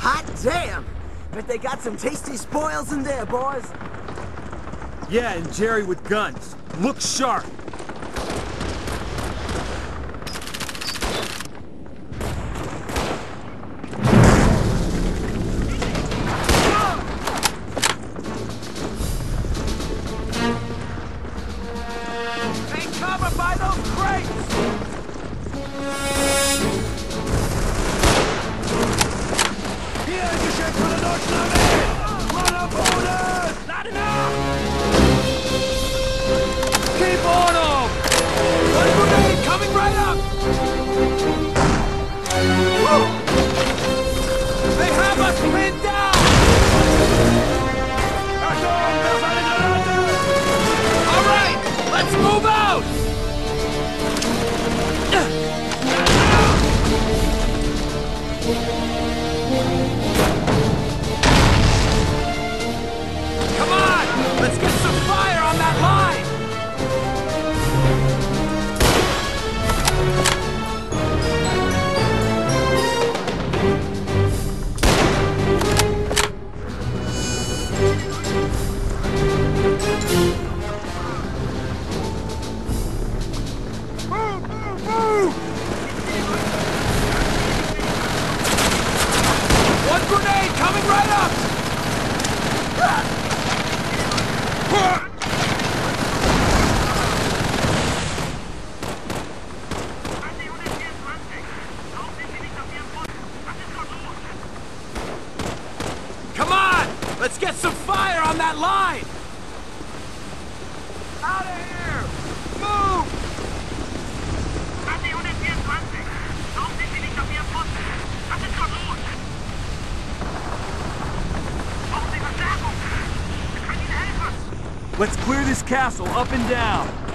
Hot damn! Bet they got some tasty spoils in there, boys. Yeah, and Jerry with guns. Look sharp. Take cover by those crates! Hier ein Geschenk von der deutschen Armee! Mann am Boden! Lade nach! Keep on them! One grenade coming right up! Woo! They have us pinned down! Achtung, das ist eine Granate! All right, let's move out! Come on! Let's get some fire on that line! Move! Move! Move! One grenade coming right up! Come on! Let's get some fire on that line! Out of here! Move! Let's clear this castle up and down.